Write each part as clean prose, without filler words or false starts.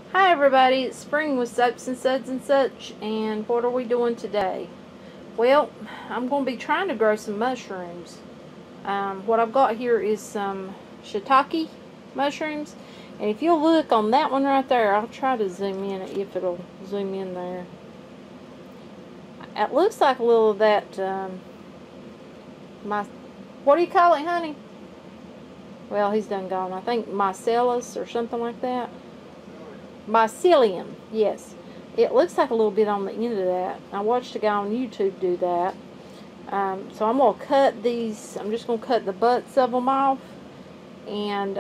Hi everybody, it's Spring with Soaps and Suds and such, and what are we doing today? Well, I'm going to be trying to grow some mushrooms. What I've got here is some shiitake mushrooms, and if you'll look on that one right there, I'll try to zoom in if it'll zoom in there. It looks like a little of that, what do you call it, honey? Well, he's done gone. I think mycelium or something like that. Mycelium, yes. It looks like a little bit on the end of that. I watched a guy on YouTube do that. So I'm going to cut these. I'm just going to cut the butts of them off. And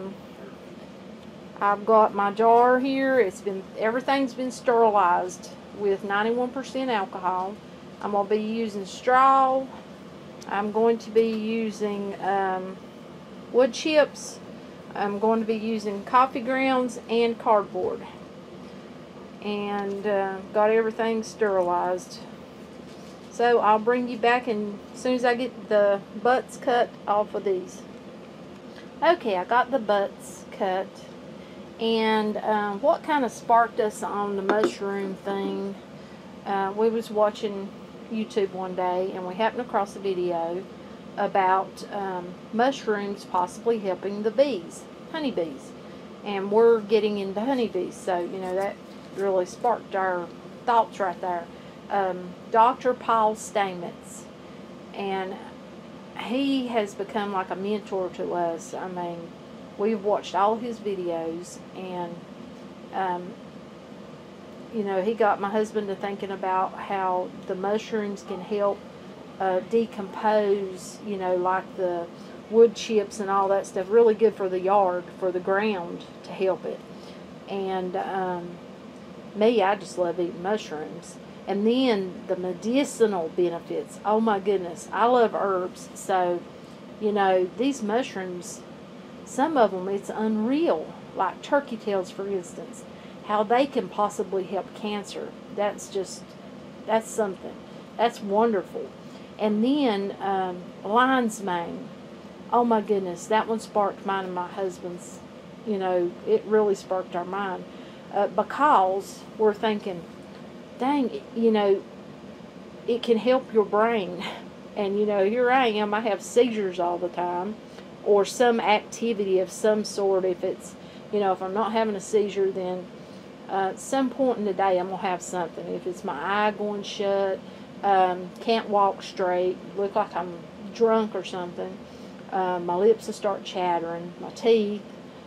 I've got my jar here. Everything's been sterilized with 91% alcohol. I'm going to be using straw. I'm going to be using wood chips. I'm going to be using coffee grounds and cardboard. And got everything sterilized. So I'll bring you back as soon as I get the butts cut off of these. Okay, I got the butts cut. And what kind of sparked us on the mushroom thing, we was watching YouTube one day and we happened across a video about mushrooms possibly helping the bees, honeybees. And we're getting into honeybees, so you know that really sparked our thoughts right there. Dr. Paul Stamets, and he has become like a mentor to us. I mean, we've watched all his videos, and you know, he got my husband to thinking about how the mushrooms can help decompose, you know, like the wood chips and all that stuff. Really good for the yard, for the ground, to help it. And I just love eating mushrooms. And then the medicinal benefits. Oh my goodness, I love herbs. So, you know, these mushrooms, some of them, it's unreal. Like turkey tails, for instance, how they can possibly help cancer. That's something. That's wonderful. And then lion's mane. Oh my goodness, that one sparked mine and my husband's. You know, it really sparked our mind. Because we're thinking, dang, you know, it can help your brain. And, you know, here I am, I have seizures all the time. Or some activity of some sort. If it's, you know, if I'm not having a seizure, then at some point in the day I'm going to have something. If it's my eye going shut, can't walk straight, look like I'm drunk or something, my lips will start chattering, my teeth,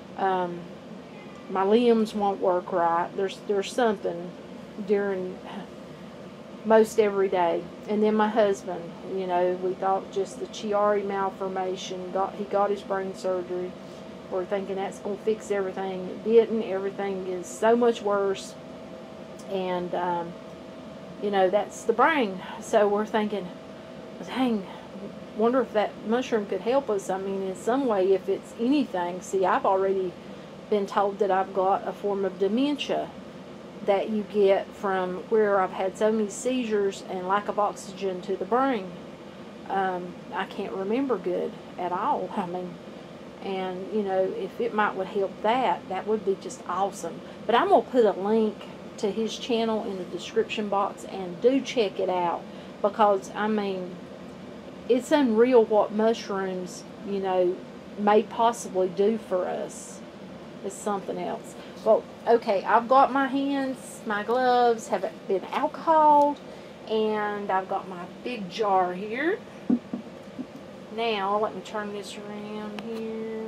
my limbs won't work right. There's something during most every day. And then my husband, you know, we thought just the Chiari malformation, he got his brain surgery. We're thinking that's going to fix everything. It didn't. Everything is so much worse. And you know, that's the brain. So we're thinking, dang, wonder if that mushroom could help us. I mean, in some way, if it's anything. See, I've already been told that I've got a form of dementia that you get from where I've had so many seizures and lack of oxygen to the brain. I can't remember good at all. I mean, and you know, if it would help that would be just awesome. But I'm going to put a link to his channel in the description box, and do check it out, because I mean, it's unreal what mushrooms, you know, may possibly do for us. It's something else. Well, okay, I've got my hands, my gloves have been alcoholed, and I've got my big jar here. Now, let me turn this around here.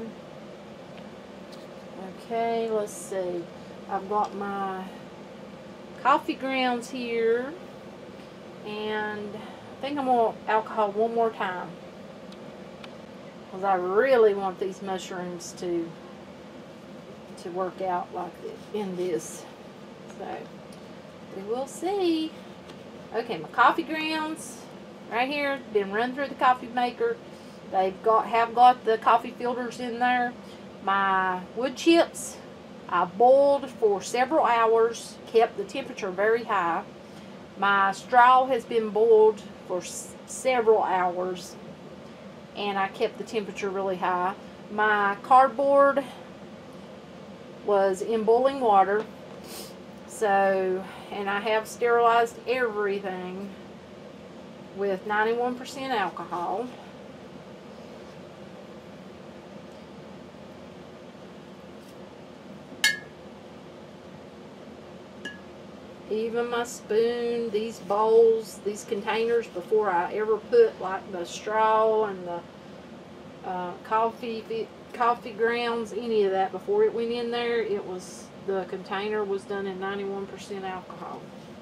Okay, let's see. I've got my coffee grounds here, and I think I'm going to alcohol one more time, because I really want these mushrooms to work out like this, in this. So we will see. Okay, my coffee grounds right here, been run through the coffee maker. Have got the coffee filters in there. My wood chips, I boiled for several hours, kept the temperature very high. My straw has been boiled for several hours, and I kept the temperature really high. My cardboard was in boiling water, So, and I have sterilized everything with 91% alcohol. Even my spoon, these bowls, these containers, before I ever put like the straw and the coffee grounds, any of that, before it went in there, the container was done in 91% alcohol.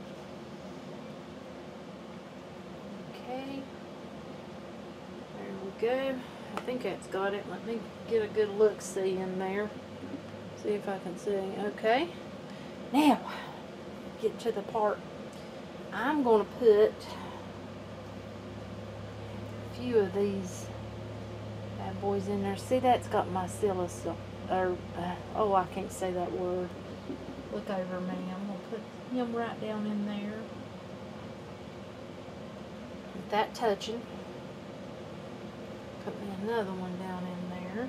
Okay, there we go. I think that's got it. Let me get a good look-see in there. See if I can see. Okay, now get to the part I'm going to put a few of these bad boys in there. See, that's got mycelium, oh, I can't say that word. Look over me. I'm going to put him right down in there. With that touching. Put me another one down in there.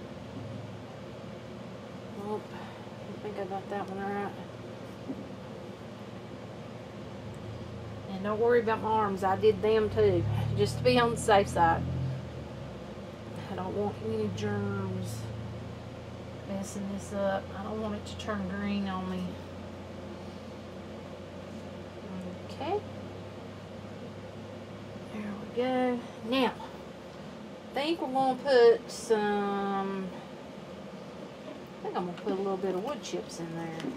Oh, I think I got that one right. And don't worry about my arms. I did them too, just to be on the safe side. I don't want any germs messing this up. I don't want it to turn green on me. Okay. There we go. Now, I think we're going to put some, I think I'm going to put a little bit of wood chips in there.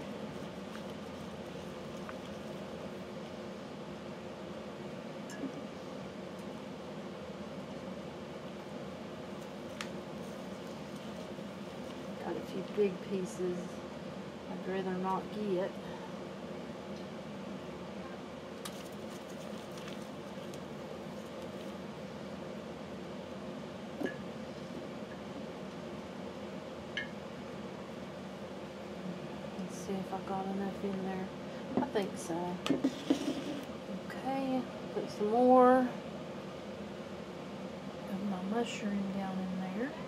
Got a few big pieces I'd rather not get. Let's see if I got enough in there. I think so. Okay, put some more of my mushroom down in there.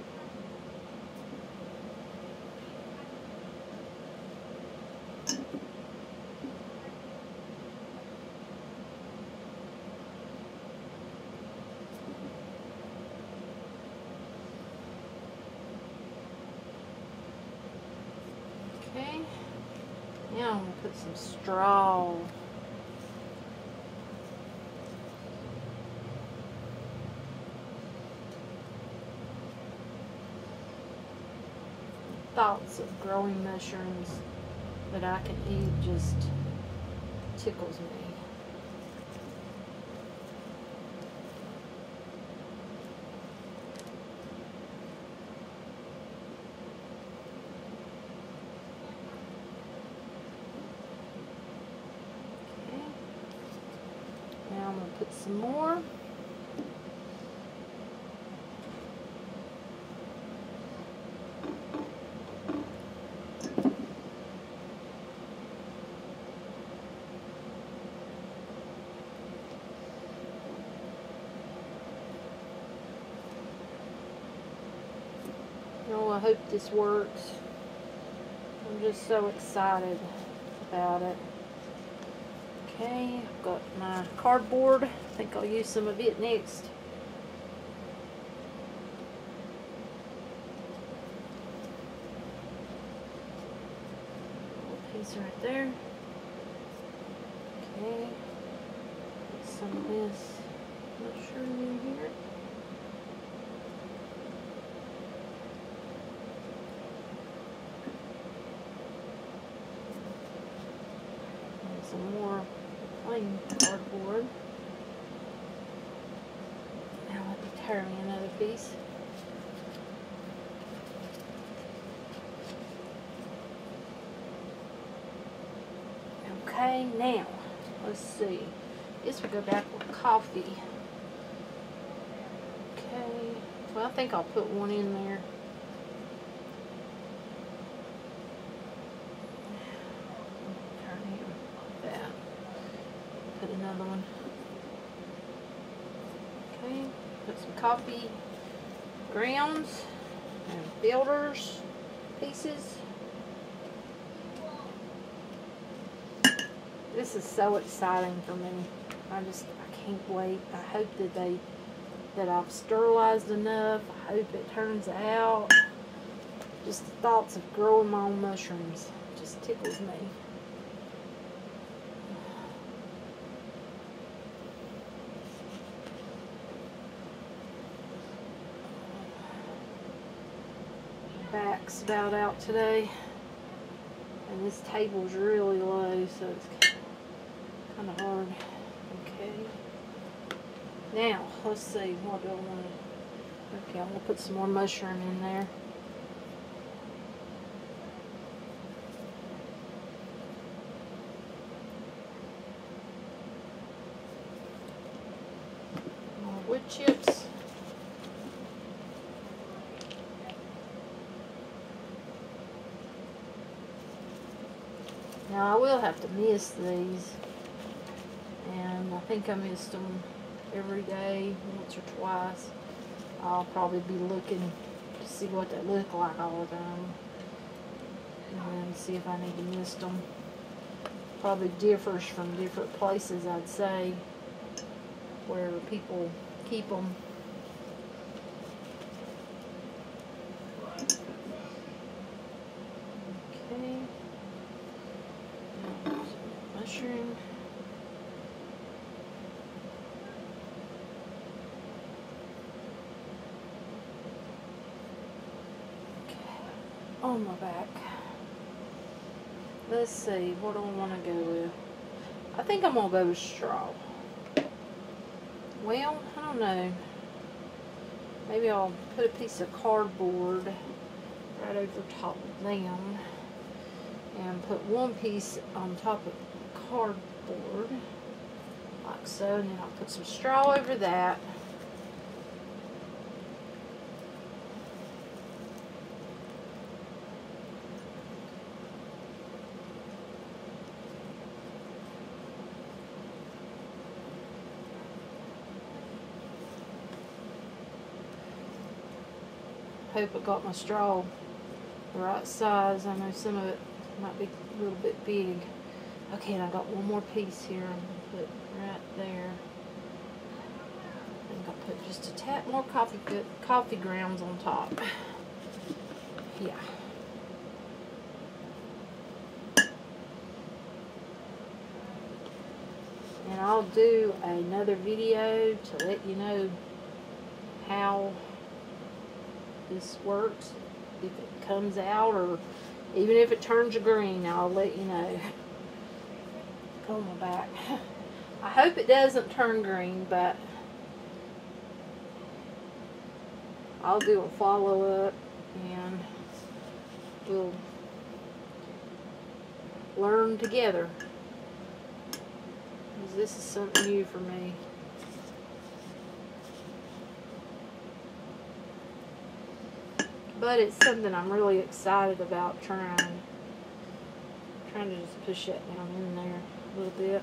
Okay, now I'm going to put some straw. Thoughts of growing mushrooms that I can eat just tickles me. Now I'm going to put some more. Oh, I hope this works. I'm just so excited about it. Okay, I've got my cardboard. I think I'll use some of it next. A piece right there. Okay, put some of this mushroom in here. And some more plain cardboard. Now let me tear me another piece. Okay, now let's see. This will go back with coffee. Okay, well, I think I'll put one in there. Turn it like that. Put another one. Okay, put some coffee grounds and filters pieces. This is so exciting for me. I can't wait. I hope that I've sterilized enough. I hope it turns out. Just the thoughts of growing my own mushrooms just tickles me. My back's about out today, and this table's really low, so it's kind of hard. Okay. Now, let's see, what do I want to... Okay, I'm going to put some more mushroom in there. More wood chips. Now, I will have to mist these. And I think I missed them every day, once or twice. I'll probably be looking to see what they look like all the time, and then see if I need to mist them. Probably differs from different places, I'd say, where people keep them. Okay. Mushroom. On my back. Let's see, what do I want to go with? I think I'm going to go with straw. Well, I don't know. Maybe I'll put a piece of cardboard right over top of them and put one piece on top of the cardboard like so, and then I'll put some straw over that. Hope I got my straw the right size. I know some of it might be a little bit big. Okay, and I got one more piece here. I'm going to put right there. I think I'll put just a tap more coffee grounds on top. Yeah. And I'll do another video to let you know how this works, if it comes out, or even if it turns green, I'll let you know. On my back. I hope it doesn't turn green, but I'll do a follow-up and we'll learn together, because this is something new for me. But it's something I'm really excited about trying. Trying to just push that down in there a little bit.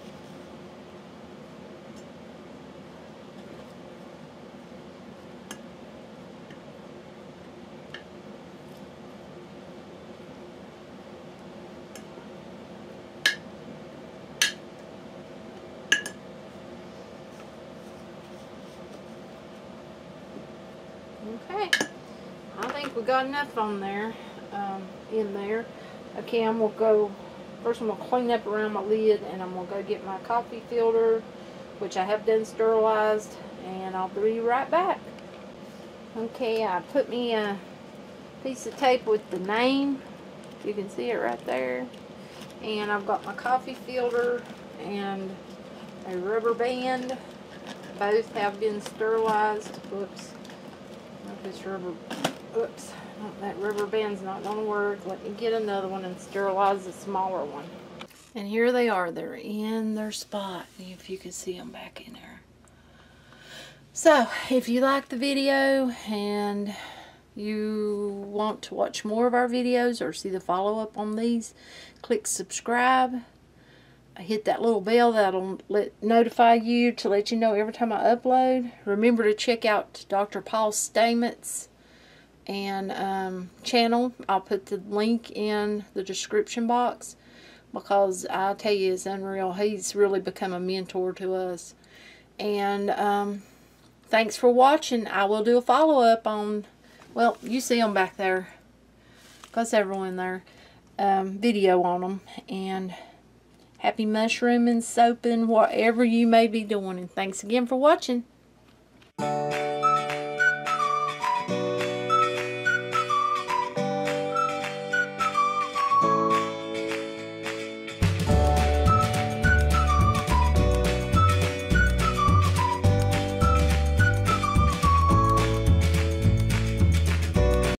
Okay. I think we got enough on there, in there. Okay, I'm gonna go, first I'm gonna clean up around my lid, and I'm gonna go get my coffee filter, which I have done sterilized, and I'll be right back. Okay, I put me a piece of tape with the name, you can see it right there, and I've got my coffee filter and a rubber band. Both have been sterilized. Whoops. This rubber, oops, that rubber band's not going to work. Let me get another one and sterilize the smaller one. And here they are. They're in their spot, if you can see them back in there. So, if you like the video and you want to watch more of our videos or see the follow-up on these, click subscribe. Hit that little bell that'll notify you to let you know every time I upload. Remember to check out Dr. Paul Stament's and channel. I'll put the link in the description box. because I tell you, it's unreal. He's really become a mentor to us. And thanks for watching. I will do a follow-up on, well, you see them back there, because several in there, video on them. And happy mushrooming, soaping, whatever you may be doing. And thanks again for watching.